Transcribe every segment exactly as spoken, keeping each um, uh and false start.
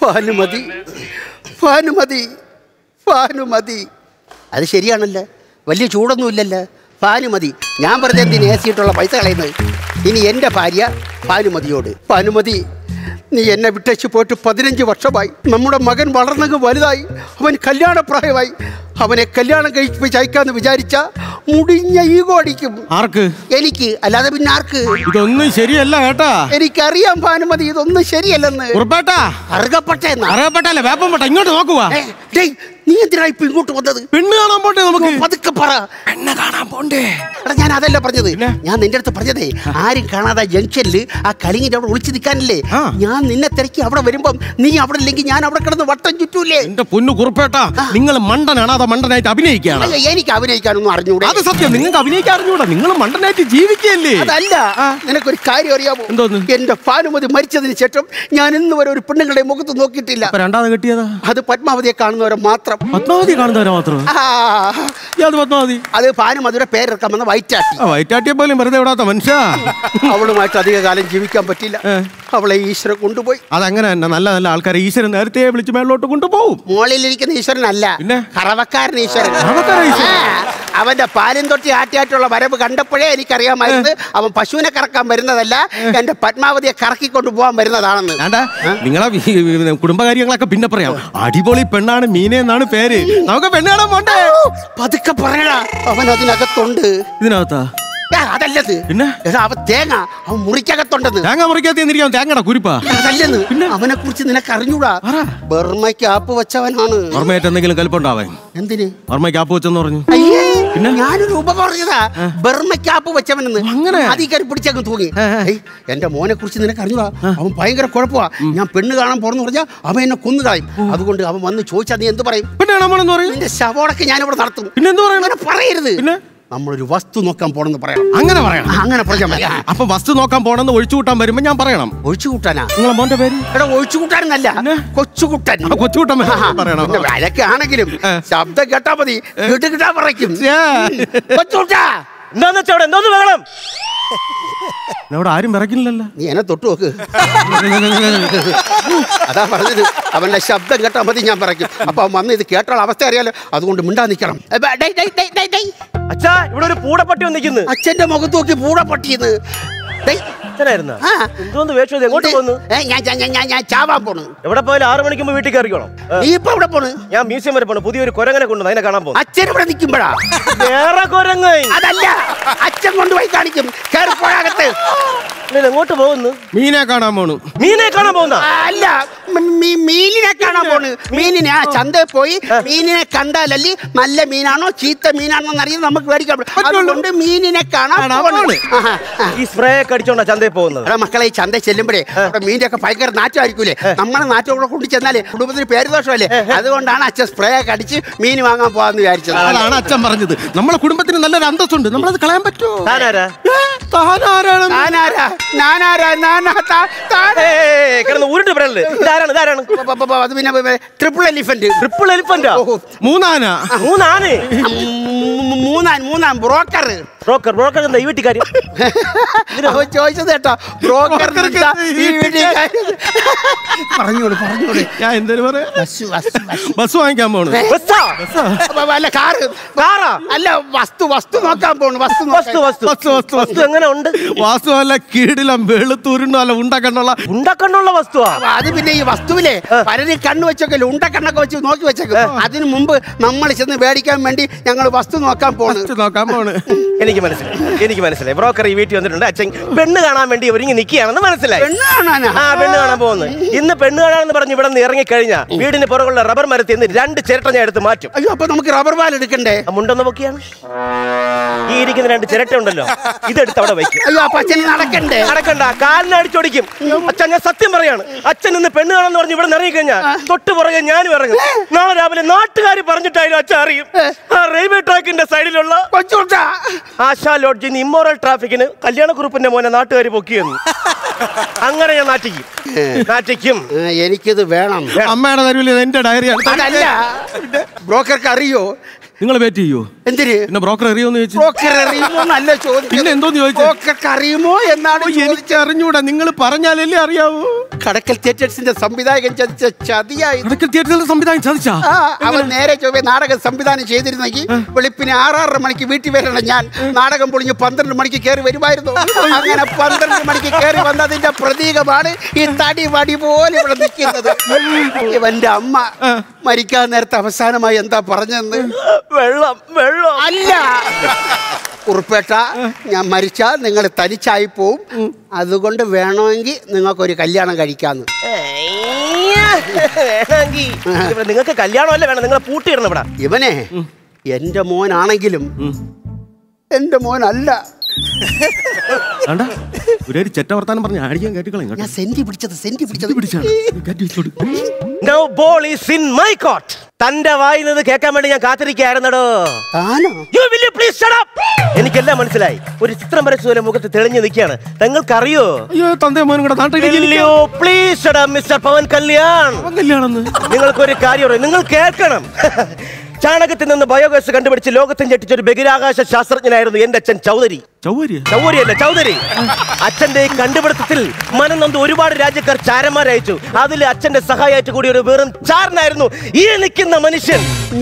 ഭാനുമതി ഭാനുമതി ഭാനുമതി. അത് ശരിയാണല്ലോ, വലിയ ചൂടൊന്നും ഇല്ലല്ലോ. ഭാനുമതി, ഞാൻ പറഞ്ഞ എന്തിന് എ സിയിട്ടുള്ള പൈസ കളയുന്നത്? ഇനി എൻ്റെ ഭാര്യ ഭാനുമതിയോട്, ഭാനുമതി നീ എന്നെ വിട്ടേച്ച് പോയിട്ട് പതിനഞ്ച് വർഷമായി. നമ്മുടെ മകൻ വളർന്നങ്ങ് വലുതായി, അവൻ കല്യാണപ്രായമായി. അവനെ കല്യാണം കഴിപ്പിച്ച് അയക്കാന്ന് വിചാരിച്ച മുടിഞ്ഞ ഈഗോ അടിക്കും. ആർക്ക്? എനിക്ക്, അല്ലാതെ പിന്നെ ആർക്ക്? ഇതൊന്നും ശരിയല്ല കേട്ടാ. എനിക്കറിയാം ഭാനുമതി, ഇതൊന്നും ശരിയല്ലെന്ന്. അറുകപ്പെട്ടല്ല, വേപ്പപ്പെട്ട. ഇങ്ങോട്ട് നോക്കുവാ. നീ എന്തിനാ ഇപ്പൊ ഇങ്ങോട്ട് വന്നത്? പെണ്ണ് കാണാൻ പോണ്ടേ? നമുക്ക് പതുക്കെ പറ. പെണ്ണ് കാണാൻ പോണ്ടേ? എടാ ഞാൻ അതല്ല പറഞ്ഞത്, ഞാൻ നിന്റെ അടുത്ത് പറഞ്ഞതേ ആരും കാണാതെ ജംഗ്ഷനിൽ ആ കലിങ്ങിന്റെ അവിടെ ഒളിച്ചു നിൽക്കാനല്ലേ. ഞാൻ നിന്നെ തിരക്കി അവിടെ വരുമ്പം നീ അവിടെ ഇല്ലെങ്കിൽ ഞാൻ അവിടെ കിടന്ന് വട്ടം ചുറ്റൂലേ. എന്റെ പൊന്നു കുറുപ്പേട്ടാ, നിങ്ങൾ മണ്ടനാണ് അതോ മണ്ടനായിട്ട് അഭിനയിക്കുകയാണ്? എനിക്ക് അഭിനയിക്കാനൊന്നും അറിഞ്ഞൂടാ. അത് സത്യം, നിങ്ങൾക്ക് അഭിനയിക്കാൻ അറിഞ്ഞൂടാ. നിങ്ങൾ മണ്ടനായിട്ട് ജീവിക്കുകയല്ലേ? അതല്ല, നിനക്കൊരു കാര്യം അറിയാമോ? എന്തോന്ന്? എന്റെ ഭാനുമതി മരിച്ചതിന് ശേഷം ഞാൻ ഇന്ന് വരെ ഒരു പെണ്ണുങ്ങളുടെ മുഖത്ത് നോക്കിയിട്ടില്ല. രണ്ടാമത് കിട്ടിയതാ? അത് പത്മാവതിയെ കാണുന്നവരെ മാത്രം. പത്മാവതി കാണുന്നവരെ മാത്രം? പത്മാവതി അത് ഭാനുമതിയുടെ പേരിറക്കാൻ വന്ന വൈറ്റാട്ടി. വൈറ്റാട്ടിയെ പോലും വെറുതെ വിടാത്ത മനുഷ്യ. അവളുമായിട്ട് അധിക കാലം ജീവിക്കാൻ പറ്റില്ല. അവളെ ഈശ്വരൻ കൊണ്ടുപോയി. അതങ്ങനെ തന്നെ, നല്ല നല്ല ആൾക്കാരെ ഈശ്വരൻ നേരത്തെ വിളിച്ച് മേളിലോട്ട് കൊണ്ടുപോകും. മോളിലിരിക്കുന്ന ഈശ്വരനല്ല, കറവക്കാരൻ ഈശ്വരൻ. അവന്റെ പാലും തൊട്ടി ആട്ടിയായിട്ടുള്ള വരവ് കണ്ടപ്പോഴേ എനിക്കറിയാമായിരുന്നു അവൻ പശുവിനെ കറക്കാൻ വരുന്നതല്ല, എന്റെ പത്മാവതിയെ കറക്കിക്കൊണ്ട് പോകാൻ വരുന്നതാണെന്ന്. നിങ്ങളെ കുടുംബകാര്യങ്ങളൊക്കെ പിന്നെ പറയാം. അടിപൊളി പെണ്ണാണ് മീനെ എന്നാണ് പേര്. നമുക്ക് പെണ്ണ് കാണാൻ പോണ്ടേ? പതുക്കെ പറയടാ, അവൻ അതിനകത്തുണ്ട്. ഇതിനകത്താ? അതല്ലത്, പിന്നെ അവൻ തേങ്ങ അവൻ മുറിക്കകത്തുണ്ടെന്ന്. തേങ്ങ മുറിക്കകത്തിരിക്കാൻ തേങ്ങയുടെ കുരിപ്പാ? അതല്ലെന്ന്. അവനെ കുറിച്ച് നിനക്ക് അറിഞ്ഞൂടാ. ബർമ്മയ്ക്ക് ആപ്പ് വെച്ചവനാണ്. ബർമ്മയായിട്ട് എന്തെങ്കിലും കൽപ്പുണ്ടാവൻ? എന്തിന് ബർമ്മയ്ക്ക് ആപ്പ് വെച്ചെന്ന് പറഞ്ഞു? പിന്നെ ഞാനൊരു ഉപ പറഞ്ഞതാ, ബർമ്മയ്ക്ക് ആപ്പ് വെച്ചവനെന്ന്. അങ്ങനെ അധികാരി പിടിച്ചങ്ങ് തൂങ്ങി. എന്റെ മോനെ കുറിച്ച് നിനക്ക് അറിഞ്ഞൂടാ, അവൻ ഭയങ്കര കുഴപ്പമാ. ഞാൻ പെണ്ണ് കാണാൻ പോണെന്ന് പറഞ്ഞാൽ അവൻ എന്നെ കൊന്നു കളയും. അതുകൊണ്ട് അവൻ വന്ന് ചോദിച്ചാൽ നീ എന്ത് പറയും? നിന്റെ ശവോടൊക്കെ ഞാനിവിടെ നടത്തും. പിന്നെ എന്ത് പറയണം? പറയരുത്. നമ്മളൊരു വസ്തു നോക്കാൻ പോണെന്ന് പറയണം. അങ്ങനെ പറയണം? അങ്ങനെ പറഞ്ഞാൽ മതി. അപ്പൊ വസ്തു നോക്കാൻ പോണെന്ന് ഒഴിച്ചു കൂട്ടാൻ വരുമ്പോ ഞാൻ പറയണം? ഒഴിച്ചു കൂട്ടാനാ? നിങ്ങളെ മോന്റെ പേര്? എടാ ഒഴിച്ചു കൂട്ടാനല്ല, കൊച്ചുകുട്ടൻ. കൊച്ചുകുട്ടൻ പറയണം. വിലക്കെ ആണെങ്കിലും ശബ്ദം കേട്ടാ മതി, കേട്ട് കിട്ടാ പറയും. കൊച്ചുകുട്ടാ എന്താന്ന് വെച്ചാ അവിടെ എന്തോന്ന് വേണം? അവിടെ ആരും വിറക്കില്ലല്ലോ. നീ എന്നെ തൊട്ട് നോക്ക്. അതാ പറഞ്ഞത്, അവന്റെ ശബ്ദം കേട്ടാ മതി ഞാൻ പറയും. അപ്പൊ അവൻ വന്ന് ഇത് കേട്ടുള്ള അവസ്ഥ അറിയാലോ, അതുകൊണ്ട് മിണ്ടാ നിക്കണം. അച്ഛാ, ഇവിടെ ഒരു പൂടപ്പട്ടി വന്നിരിക്കുന്നു. അച്ഛന്റെ മുഖത്ത് നോക്കി പൂടപ്പട്ടിന്ന്. എന്തോന്ന് വേഷം? എങ്ങോട്ട് പോന്നു? ഞാൻ ചാവാൻ പോണു. എവിടെ പോയാലും ആറു മണിക്ക് മുമ്പ് വീട്ടിൽ കയറിക്കണം. നീ ഇപ്പൊ എവിടെ പോണ്? ഞാൻ മ്യൂസിയം വരെ പോണു. പുതിയൊരു കുരങ്ങനെ കൊണ്ടു, അതിനെ കാണാൻ പോകും. അച്ഛൻ ഇവിടെ നിൽക്കുമ്പോഴാ? വേറെ കുരങ്ങ് അതല്ല, അച്ഛൻ കൊണ്ടുപോയി കാണിക്കും. കയറിപ്പോഴകത്ത്. എങ്ങോട്ട് പോകുന്നു? മീനെ കാണാൻ പോണു. മീനെ കാണാൻ പോകുന്ന? അല്ല, മീനിനെ കാണാൻ പോണ്. മീനിനെ ആ ചന്തയിൽ പോയി മീനിനെ കണ്ടാലല്ലേ നല്ല മീനാണോ ചീത്ത മീനാണോ എന്നറിയാൻ നമുക്ക് മേടിക്കാൻ. അതുകൊണ്ട് മീനിനെ കാണാൻ പോണ്. ഈ സ്പ്രേ ഒക്കെ അടിച്ചോണ്ടാ ചന്തയിൽ പോകുന്നത്? മക്കളെ, ഈ ചന്തയിൽ ചെല്ലുമ്പോഴേ അവിടെ മീൻ്റെ ഒക്കെ ഭയങ്കര നാറ്റമായിരിക്കൂലേ. നമ്മളെ നാറ്റം കൂടെ കൊണ്ടു ചെന്നാലേ കുടുംബത്തിന് പേരുദോഷമല്ലേ. അതുകൊണ്ടാണ് അച്ഛൻ സ്പ്രേ ഒക്കെ അടിച്ച് മീൻ വാങ്ങാൻ പോകാന്ന് വിചാരിച്ചത്. അതാണ് അച്ഛൻ പറഞ്ഞത്. നമ്മളെ കുടുംബത്തിന് നല്ലൊരു അന്തസ്സുണ്ട്, നമ്മളത് കളയാൻ പറ്റുമോ? താനാരാ? താനാരാണ്? ഞാനാരാ? ഞാനാരാ? കിടന്ന് ഉരുണ്ട് പറയല്. ഇതാരാണ്? ഇതാരാണ്? അത് പിന്നെ ട്രിപ്പിൾ എലിഫന്റ്. ട്രിപ്പിൾ എലിഫന്റാ? മൂന്നാന? മൂന്നാന? മൂന്നാൻ മൂന്നാൻ ബ്രോക്കർ. ബ്രോക്കർ ബ്രോക്കർ എന്താ ഈ വീട്ടുകാര്യം? അവൻ ചോദിച്ചത് കേട്ടോ, ബ്രോക്കർ ഈ വീട്ടുകാര്യം. പറഞ്ഞോളൂ പറഞ്ഞോളൂ. ഞാൻ എന്തേലും പറയാ? ബസ് വാങ്ങിക്കാൻ പോണു. അല്ല, കാറ്. കാറാ? അല്ല, വസ്തു വസ്തു നോക്കാൻ പോണു. വസ്തു വസ്തു വസ്തു വസ്തു വസ്തു വസ്തു എങ്ങനെ ഉണ്ട്? വാസ്തു അല്ല, കീടിലും വെളുത്തൂരിനും അല്ല, ഉണ്ടക്കണ്ണുള്ള ഉണ്ടക്കണ്ണുള്ള വസ്തുവാ. അത് പിന്നെ ഈ വസ്തുവിലെ പലരും കണ്ണു വെച്ചൊക്കെ ഉണ്ടക്കണ്ണൊക്കെ വെച്ച് നോക്കി വെച്ചേക്കും. അതിനു മുമ്പ് നമ്മൾ ചെന്ന് മേടിക്കാൻ വേണ്ടി ഞങ്ങൾ വസ്തു നോക്കാൻ പോണു. നോക്കാൻ പോണ്. എനിക്ക് മനസ്സിലായി, എനിക്ക് മനസ്സിലായി. ബ്രോക്കർ ഈ വീട്ടിൽ വന്നിട്ടുണ്ട്. അച്ഛൻ പെണ്ണ് കാണാൻ വേണ്ടി ഒരുങ്ങി നിൽക്കുകയാണെന്ന് മനസ്സിലായി. ആ, പെണ്ണ് കാണാൻ പോകുന്നു. ഇന്ന് പെണ്ണ് കാണാനെന്ന് പറഞ്ഞ് ഇവിടെ നിന്ന് ഇറങ്ങിക്കഴിഞ്ഞാൽ വീടിന് പുറകുള്ള റബ്ബർ മരത്തിൽ നിന്ന് രണ്ട് ചിരട്ട ഞാൻ എടുത്ത് മാറ്റും. അയ്യോ, അപ്പൊ നമുക്ക് റബ്ബർ പാൽ എടുക്കണ്ടേ? മുണ്ടൊന്ന് പൊക്കിയാണ്. ഈ ഇരിക്കുന്ന രണ്ട് ചിരട്ട ഉണ്ടല്ലോ, ഇതെടുത്ത് അവിടെ വയ്ക്കും. അയ്യോ, അപ്പൊ അച്ഛൻ നടക്കണ്ടേ? നടക്കണ്ട, കാലിനെ അടിച്ചോടിക്കും. അച്ഛൻ, ഞാൻ സത്യം പറയാണ്, അച്ഛൻ ഇന്ന് പെണ്ണ് കാണാന്ന് പറഞ്ഞ് ഇവിടെ ഇറങ്ങി കഴിഞ്ഞാൽ തൊട്ട് പുറകെ ഞാനും ഇറങ്ങും. നാളെ രാവിലെ നാട്ടുകാർ പറഞ്ഞിട്ടായാലും അച്ഛൻ അറിയും. ആ റെയിൽവേ ട്രാക്കിന്റെ സൈഡിലുള്ള ആശാ ലോഡ്ജിന് ഇമ്മോറൽ ട്രാഫിക്കിന് കല്യാണക്കുറുപ്പിന്റെ മോനെ നാട്ടുകാർ പൊക്കിയെന്ന്. അങ്ങനെ ഞാൻ നാട്ടിക്കും നാട്ടിക്കും എനിക്കിത് വേണം. അമ്മയുടെ തരൂല് എന്റെ ഡയറിയാണ്. അതല്ല, ബ്രോക്കർക്ക് അറിയോ നിങ്ങൾ വെയിറ്റ് ചെയ്യോ? എന്തിന്? പിന്നെ ബ്രോക്കർ അറിയോന്ന് ചോദിച്ചു. ബ്രോക്കർ അറിയുമോ നല്ല ചോദ്യം. പിന്നെ എന്തോന്ന് ചോദിച്ചു? ബ്രോക്കർക്ക് അറിയുമോ എന്നാണ്. എനിക്ക് അറിഞ്ഞൂടാ, നിങ്ങൾ പറഞ്ഞാലല്ലേ അറിയാവൂ. കടക്കൽ തിയേറ്റേഴ്സിന്റെ സംവിധായകൻ ചതിച്ച ചതിയായി. കടക്കൽ തിയേറ്ററിന്റെ സംവിധാനം ചതിച്ചാ? അവൻ നേരെ ചൊവ്വേ നാടകം സംവിധാനം ചെയ്തിരുന്നെങ്കിൽ വെളുപ്പിന് ആറാറര മണിക്ക് വീട്ടിൽ വരണം. ഞാൻ നാടകം പൊളിഞ്ഞ് പന്ത്രണ്ട് മണിക്ക് കയറി വരുമായിരുന്നു. അങ്ങനെ പന്ത്രണ്ട് മണിക്ക് കയറി വന്നതിന്റെ പ്രതീകമാണ് ഈ തടി വടി പോലെ ഇവിടെ നിൽക്കുന്നത്. ഇവന്റെ അമ്മ മരിക്കാൻ നേരത്തെ അവസാനമായി എന്താ പറഞ്ഞെന്ന്? വെള്ളം വെള്ളം അല്ല കുറുപ്പേട്ട, ഞാൻ മരിച്ചാൽ നിങ്ങൾ തനിച്ചായി പോവും, അതുകൊണ്ട് വേണമെങ്കിൽ നിങ്ങൾക്കൊരു കല്യാണം കഴിക്കാന്ന്. നിങ്ങൾക്ക് കല്യാണമല്ലേ വേണം, നിങ്ങളെ പൂട്ടിയിടണം ഇവിടെ. ഇവനെ എന്റെ മോനാണെങ്കിലും എന്റെ മോനല്ല. ഒരു ചെറ്റ വർത്താനം പറഞ്ഞ് ആടിക്കാൻ കേട്ടിക്കളെ. ഞാൻ സെന്റി പിടിച്ചത് സെന്റി പിടിച്ചത് പിടിച്ചാണ്. Now ball is in my court. തന്റെ വായിന്നത് കേൾക്കാൻ വേണ്ടി ഞാൻ കാത്തിരിക്കായിരുന്നടോ. You will you please shut up? എനിക്കെല്ലാം മനസ്സിലായി. ഒരു ചിത്രം വരച്ചതുപോലെ മുഖത്ത് തെളിഞ്ഞു നിൽക്കുകയാണ്. നിങ്ങൾക്കറിയോ? Will you please shut up, mister Pawan Kalyan? നിങ്ങൾക്കൊരു കാര്യം അറിയാം, നിങ്ങൾ കേൾക്കണം. ചാണകത്തിൽ നിന്ന് ബയോഗ്യാസ് കണ്ടുപിടിച്ച് ലോകത്തിന് ഞെട്ടിച്ച ഒരു ബഹിരാകാശ ശാസ്ത്രജ്ഞനായിരുന്നു എന്റെ അച്ഛൻ ചൗധരി. ചൗധരിയല്ല ചൗധരി. അച്ഛന്റെ ഈ കണ്ടുപിടുത്തത്തിൽ മനം നൊന്ത് ഒരുപാട് രാജ്യക്കാർ ചാരന്മാരയച്ചു. അതിൽ അച്ഛന്റെ സഹായമായിട്ട് കൂടി ഒരു വെറും ചാരനായിരുന്നു ഈ നിൽക്കുന്ന മനുഷ്യൻ.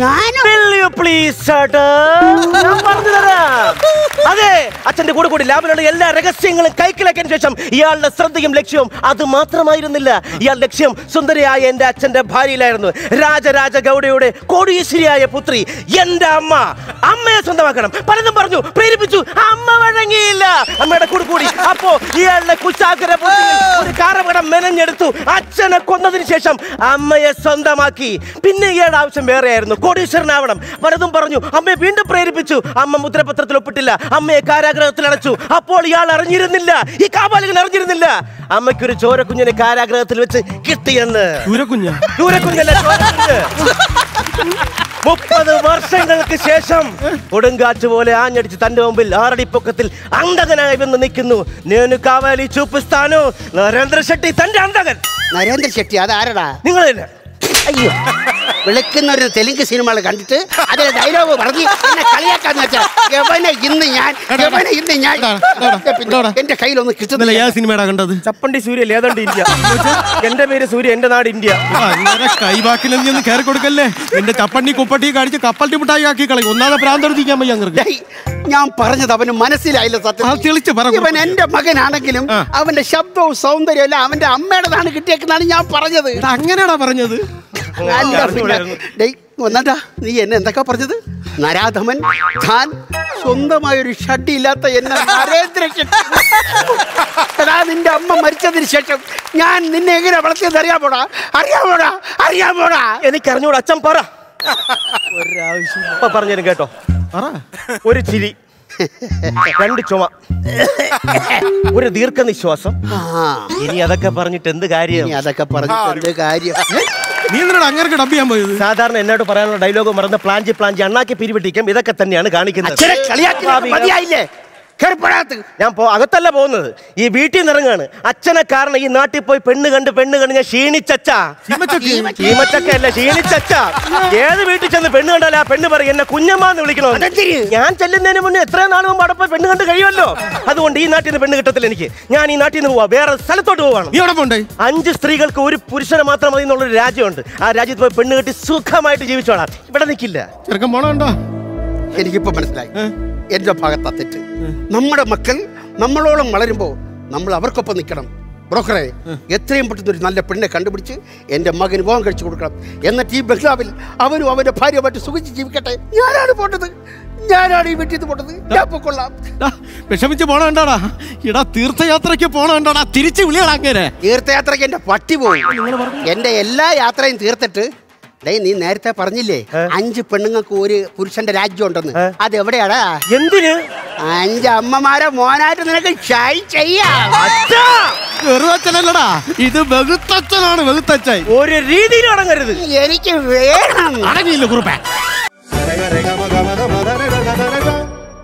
അതെ, അച്ഛന്റെ കൂടെ കൂടി ലാബിലുള്ള എല്ലാ രഹസ്യങ്ങളും കൈക്കലാക്കിയതിനു ശേഷം ഇയാളുടെ ശ്രദ്ധയും ലക്ഷ്യവും അത് മാത്രമായിരുന്നില്ല. ഇയാൾ ലക്ഷ്യം സുന്ദരിയായ എന്റെ അച്ഛന്റെ ഭാര്യയിലായിരുന്നു. രാജരാജ ഗൗഡയുടെ കോടീശ്വരിയായ പുത്രി എന്റെ അമ്മ. അമ്മയെ സ്വന്തമാക്കണം പലതും പറഞ്ഞു, പ്രേരിപ്പിച്ചു. അമ്മ വഴങ്ങിയില്ല. അമ്മയുടെ കൂടെ കൂടി അപ്പോ ഇയാളുടെ കുശാഗ്ര ഒരു കാറപകടം മെനഞ്ഞെടുത്തു. അച്ഛനെ കൊന്നതിന് ശേഷം അമ്മയെ സ്വന്തമാക്കി. പിന്നെ ഇയാളുടെ ആവശ്യം വേറെയായിരുന്നു, കോടീശ്വരനാവണം. പലതും പറഞ്ഞു, അമ്മയെ വീണ്ടും പ്രേരിപ്പിച്ചു. അമ്മ മുദ്രപത്രത്തിൽ ഒപ്പിട്ടില്ല, അമ്മയെ കാരാഗ്രഹത്തിൽ അടച്ചു. അപ്പോൾ ഇയാൾ അറിഞ്ഞിരുന്നില്ല, ഈ കാപാലികൻ അറിഞ്ഞിരുന്നില്ല അമ്മയ്ക്കൊരു ചോരക്കുഞ്ഞിനെ കാരാഗ്രഹത്തിൽ വെച്ച് കിട്ടിയെന്ന്. ചൂരക്കുഞ്ഞല്ല, മുപ്പത് വർഷങ്ങൾക്ക് ശേഷം കൊടുങ്കാറ്റ് പോലെ ആഞ്ഞടിച്ച് തന്റെ മുമ്പിൽ ആറടി പൊക്കത്തിൽ അന്തകനായി വന്ന് നിൽക്കുന്നു. നേനു കാവാലി ചൂപ്പിസ്ഥാനോ നരേന്ദ്ര ഷെട്ടി, തന്റെ അന്തകൻ. നരേന്ദ്ര ഷെട്ടി അതാരടാ? നിങ്ങൾ തന്നെ. അയ്യോ, വിളിക്കുന്ന ഒരു തെലുങ്ക് സിനിമകൾ കണ്ടിട്ട് അതിലെ ഡയലോഗ് പറഞ്ഞ് എന്നെ കളിയാക്കാന്ന് വെച്ചാൽ യവനെ ഇന്ന് ഞാൻ യവനെ ഇന്ന് ഞാൻ എന്റെ കയ്യിലൊന്നും കിട്ടുന്നില്ല. ഏത് സിനിമയാണ് കണ്ടത്? ചപ്പണ്ടി സൂര്യ ഏതാണ്ട് ഇന്ത്യ. എന്റെ പേര് സൂര്യ, എന്റെ നാട് ഇന്ത്യ. കൈവാക്കിലൊന്നും കയറി കൊടുക്കല്ലേ. എന്റെ ചപ്പണ്ടി കുപ്പട്ടി കാണിച്ച് കപ്പൽ മുട്ടായി ആക്കി കളയും. ഒന്നാമത് പ്രാന്തടിക്കാൻ വയ്യ. ഞാൻ പറഞ്ഞത് അവന് മനസ്സിലായില്ല. സത്യം, ഇവൻ എന്റെ മകനാണെങ്കിലും അവന്റെ ശബ്ദവും സൗന്ദര്യവും എല്ലാം അവന്റെ അമ്മയുടെതാണ് കിട്ടിയേക്കെന്നാണ് ഞാൻ പറഞ്ഞത്. അങ്ങനെയാണോ പറഞ്ഞത്? ഒന്നണ്ടാ, നീ എന്നെ എന്തൊക്കെ പറഞ്ഞത്? നരാധമൻ, താൻ സ്വന്തമായൊരു ഷഡ്ഡി ഇല്ലാത്ത എന്നെ നരേന്ദ്ര ഷെട്ടി. നിന്റെ അമ്മ മരിച്ചതിന് ശേഷം ഞാൻ നിന്നെ എങ്ങനെ വളർത്തിയത് അറിയാമോടാ? അറിയാമോടാ? അറിയാമോടാ? എനിക്കറിഞ്ഞൂടാ. അച്ഛൻ പറ. ഒരാവശ്യം പറഞ്ഞാലും കേട്ടോ. ഒരു ചിരി, രണ്ട് ചുമ, ഒരു ദീർഘനിശ്വാസം. ഇനി അതൊക്കെ പറഞ്ഞിട്ട് എന്ത് കാര്യം? അതൊക്കെ പറഞ്ഞിട്ട് എന്ത് കാര്യം? നീ എന്തിനാണ് അങ്ങനെ ഡബ് ചെയ്യാൻ പോയത്? സാധാരണ എന്നോട് പറയാനുള്ള ഡയലോഗ് മറന്ന് പ്ലാഞ്ചി പ്ലാഞ്ചി അണ്ണാക്കി പിരിവിട്ടിക്കും. ഇതൊക്കെ തന്നെയാണ് കാണിക്കുന്നത്. ഞാൻ അകത്തല്ല പോകുന്നത്, ഈ വീട്ടിൽ നിന്ന് ഇറങ്ങാണ്. അച്ഛനെ കാരണം ഈ നാട്ടിൽ പോയി പെണ്ണ് കണ്ട് പെണ്ണ് കണ്ട് ഞാൻ ക്ഷീണിച്ചച്ചാ. ചീമച്ചക്കല്ല, ക്ഷീണിച്ചച്ചാ. ഏത് വീട്ടിൽ ചെന്ന് പെണ്ണ് കണ്ടാലും ആ പെണ്ണ് പറയും എന്നെ കുഞ്ഞമ്മാന്ന് വിളിക്കണോ. ഞാൻ ചെല്ലുന്നതിന് മുന്നേ എത്ര നാൾ മുമ്പ് അവിടെ പോയി പെണ്ണ് കണ്ട് കഴിയുമല്ലോ. അതുകൊണ്ട് ഈ നാട്ടിൽ നിന്ന് പെണ്ണ് കിട്ടത്തില്ല എനിക്ക്. ഞാൻ ഈ നാട്ടിൽ നിന്ന് പോവാ, വേറെ സ്ഥലത്തോട്ട് പോവാണ്. അഞ്ച് സ്ത്രീകൾക്ക് ഒരു പുരുഷനെ മാത്രം മതി എന്നുള്ളൊരു രാജ്യമുണ്ട്. ആ രാജ്യത്ത് പോയി പെണ്ണ് കെട്ടി സുഖമായിട്ട് ജീവിച്ചോളാം. ഇവിടെ നിൽക്കില്ല. എനിക്കിപ്പോ മനസ്സിലായി എന്റെ ഭാഗത്താ തെറ്റ്. നമ്മുടെ മക്കൾ നമ്മളോളം വളരുമ്പോ നമ്മൾ അവർക്കൊപ്പം നിൽക്കണം. ബ്രോക്കറെ, എത്രയും പെട്ടെന്ന് ഒരു നല്ല പെണ്ണെ കണ്ടുപിടിച്ച് എന്റെ മകന് വിവാഹം കഴിച്ചു കൊടുക്കണം. എന്നിട്ട് ഈ ബംഗ്ലാവിൽ അവനും അവന്റെ ഭാര്യയുമായിട്ട് സുഖിച്ച് ജീവിക്കട്ടെ. ഞാനാണ് പോട്ടത്, ഞാനാണ് ഈ വീട്ടിൽ നിന്ന് പോട്ടത്. ഞാൻ പൊക്കൊള്ളാം. വിഷമിച്ച് പോണണ്ടാടാ. ഇടാ, തീർത്ഥയാത്രയ്ക്ക് പോണണ്ടാടാ. തിരിച്ചു വിളിയടാ. അങ്ങനെ തീർത്ഥയാത്രയ്ക്ക് എന്റെ പട്ടി പോയി. എന്റെ എല്ലാ യാത്രയും തീർത്തിട്ട് ഡേ, നീ നേരത്തെ പറഞ്ഞില്ലേ അഞ്ച് പെണ്ണുങ്ങൾക്ക് ഒരു പുരുഷന്റെ രാജ്യം ഉണ്ടെന്ന്. അതെവിടെയാടാ? എന്തിന്? അഞ്ച് അമ്മമാരെ മോനായിട്ട് നിനക്ക് ഷൈ ചെയ്യാം. വെറുതച്ഛനല്ലടാ, ഇത് വെകുത്തച്ഛനാണ്. വെകുത്തച്ഛൻ ഒരു രീതിയിൽ അടങ്ങരുത്. എനിക്ക് വേണം. അടങ്ങിയില്ല കുറുപ്പേ.